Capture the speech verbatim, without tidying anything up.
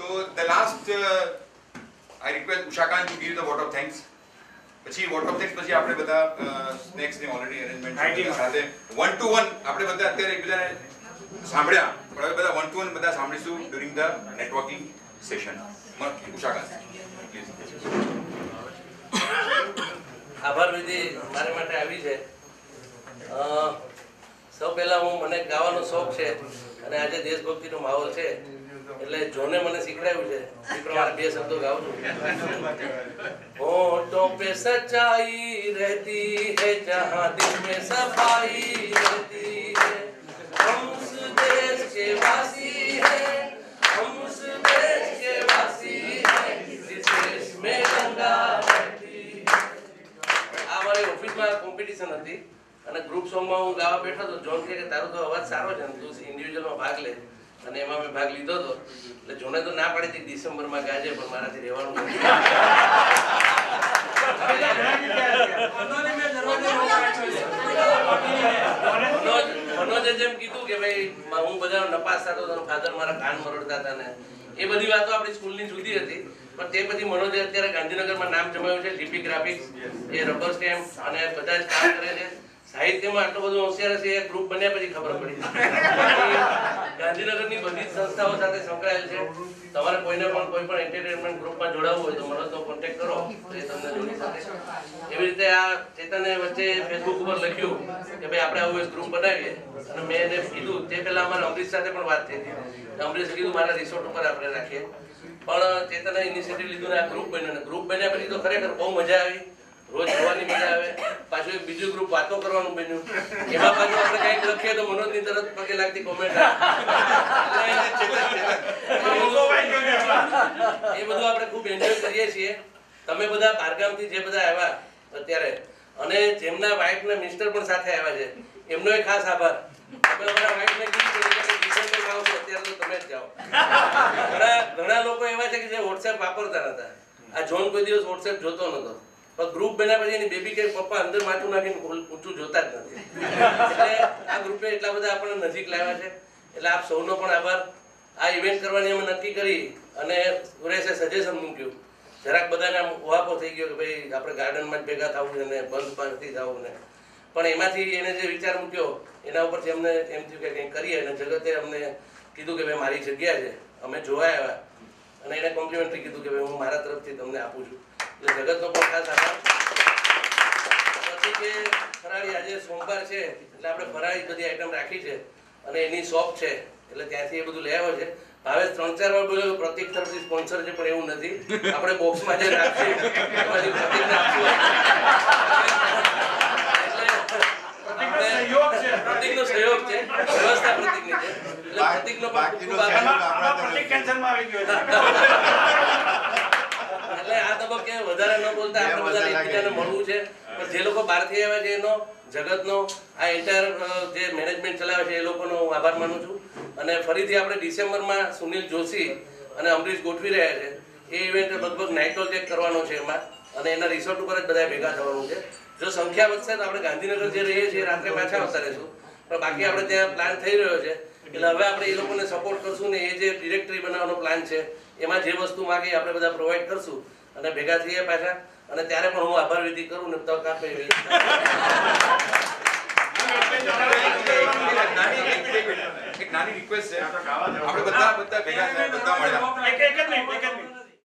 the last uh, I request Ushakant to give the vote of thanks. પછી vote of thanks પછી આપણે બધા snacks ની already arrangement સાથે one to one આપણે બધા અત્યારે એકબીજાને સાંભળ્યા પણ હવે બધા one to one બધા સાંભળીશું during the networking session. Ushakant please. આભાર વિધિ મારા માટે આવી છે. સૌ પહેલા હું મને ગાવાનો શોખ છે અને આજે દેશભક્તિનો માહોલ છે એટલે જોને મને શીખડાવ્યું છે એ પ્રમાણે બે શબ્દો ગાઉં છું. હોઠોं पे सच्चाई रहती है जहाँ दिल में सफाई रहती है हम उस देश के वासी हैं हम उस देश के वासी हैं जिस देश में गंगा बहती है. આ મારી ઓફિસમાં કોમ્પિટિશન હતી અને ગ્રુપ સોંગમાં હું ગાવા બેઠો તો જોન કે તારો તો અવાજ સારો છે તું ઇન્ડિવિજ્યુઅલમાં ભાગ લે અને એમાં મેં ભાગ લીધો હતો એટલે જોને તો ના પાડી હતી ડિસેમ્બરમાં ગાજે પણ મારાથી રહેવાનું નથી. મનોજે જેમ કીધું કે ભાઈ હું બધા નપાસ થતો હતો ફાધર મારા કાન મરડતા હતા ને એ બધી વાતો આપણી સ્કૂલની જુદી હતી પણ તે પછી મનોજે અત્યારે ગાંધીનગરમાં નામ જમાવ્યું છે ડીપી ગ્રાફિક્સ એ રબર સ્ટેમ્પ અને બધા જ કામ કરે છે. સાહિત્યમાં આટલો બધો હોશિયાર છે એ ગ્રુપ બન્યા પછી ખબર પડી. ગાંધીનગરની બધી જ સંસ્થાઓ સાથે સંકળાયેલ છે. તમારે કોઈને પણ કોઈ પણ એન્ટરટેનમેન્ટ ગ્રુપમાં જોડાવવું હોય તો મનોજનો કોન્ટેક્ટ કરો તો એ તમને જોડી શકે. એવી રીતે આ ચેતને વચ્ચે ફેસબુક ઉપર લખ્યું કે ભાઈ આપણે આવું એક ગ્રુપ બનાવીએ અને મેં એને કીધું તે પહેલા અમારે અમરીશ સાથે પણ વાત થઈ હતી. અમરીશે કીધું મારા રિસોર્ટ ઉપર આપણે રાખીએ પણ ચેતને ઇનિશિયેટિવ લીધું ને આ ગ્રુપ બન્યો ને ગ્રુપ બન્યા પછી તો ખરેખર બહુ મજા આવી. રોજ જોવાની મજા આવે. પાછું એક બીજું ગ્રુપ વાતો કરવાનું બન્યું એમાં પાછું આપણે કંઈક લખીએ તો મનોજની તરત પગે લાગતી કોમેન્ટ એ બધું આપણે ખૂબ એન્જોય કરીએ છીએ. તમે બધા બહારગામથી જે બધા આવ્યા અત્યારે અને જેમના વાઇફ ને મિસ્ટર પણ સાથે આવ્યા છે એમનો એક ખાસ આભાર. તમે અમારા વાઇફને કીધું કે ડિસેમ્બરમાં આવશો અત્યારે તો તમે જ જાઓ. ઘણા ઘણા લોકો એવા છે કે જે વોટ્સએપ વાપરતા નતા. આ જોન કોઈ દિવસ વોટ્સએપ જોતો નતો પણ ગ્રુપ બન્યા પછી એની બેબી કે પપ્પા અંદર માથું નાખીને ઊંચું જોતા જ નથી. એટલે આ ગ્રુપે એટલા બધા આપણને નજીક લાવ્યા છે એટલે આપ સૌનો પણ આભાર. આ ઇવેન્ટ કરવાની અમે નક્કી કરી અને સુરેશે સજેશન મૂક્યું જરાક બધાને ઉહાપો થઈ ગયો કે ભાઈ આપણે ગાર્ડનમાં જ ભેગા થવું છે ને બંધ પાડતી થવું ને પણ એમાંથી એને જે વિચાર મૂક્યો એના ઉપરથી અમને એમ થયું કે કંઈક કરીએ અને જગતે અમને કીધું કે ભાઈ મારી જગ્યા છે અમે જોવા આવ્યા અને એને કોમ્પ્લિમેન્ટરી કીધું કે ભાઈ હું મારા તરફથી તમને આપું છું. એટલે જગતનો પણ ખાસ આભાર. પછી કે ફરાળી આજે સોમવાર છે એટલે આપણે ફરાળી બધી આઈટમ રાખી છે અને એની શોપ છે એટલે ત્યાંથી એ બધું લઈ આવ્યો છે. ભાવેશ ત્રણ ચાર વાર બોલ્યો પ્રતિક તરફથી સ્પોન્સર છે પણ એવું નથી. આપણે બોક્સમાં જે રાખીએ એમાંથી પ્રતિકને આપશું. પ્રતિકનો સહયોગ છે વ્યવસ્થા પ્રતિકની છે એટલે પ્રતિકનો પણ ખૂબ આભાર. એટલે આ તબક્કે વધારે ન બોલતા આપણે બધાને એકબીજાને મળવું છે પણ જે લોકો બહારથી આવ્યા છે એનો જગતનો આ એન્ટાયર જે મેનેજમેન્ટ ચલાવે છે એ લોકોનો હું આભાર માનું છું. અને ફરીથી આપણે ડિસેમ્બરમાં સુનિલ જોશી અને અમરીશ ગોઠવી રહ્યા છે એ ઇવેન્ટ લગભગ નાઇટોલ ચેક કરવાનો છે એમાં અને એના રિસોર્ટ ઉપર જ બધા ભેગા થવાનું છે. જો સંખ્યા વધશે તો આપણે ગાંધીનગર જે રહીએ છીએ રાત્રે પાછા આવતા રહીશું પણ બાકી આપણે ત્યાં પ્લાન થઈ રહ્યો છે એટલે હવે આપણે એ લોકોને સપોર્ટ કરશું ને એ જે ડિરેક્ટરી બનાવવાનો પ્લાન છે એમાં જે વસ્તુ માગે આપણે બધા પ્રોવાઈડ કરશું અને ભેગા થઈએ પાછા અને ત્યારે પણ હું આભાર વિધિ કરું ને તક આપે એવી એક નાની રિક્વેસ્ટ છે આપણે બધા બધા ભેગા થયા બધા મળ્યા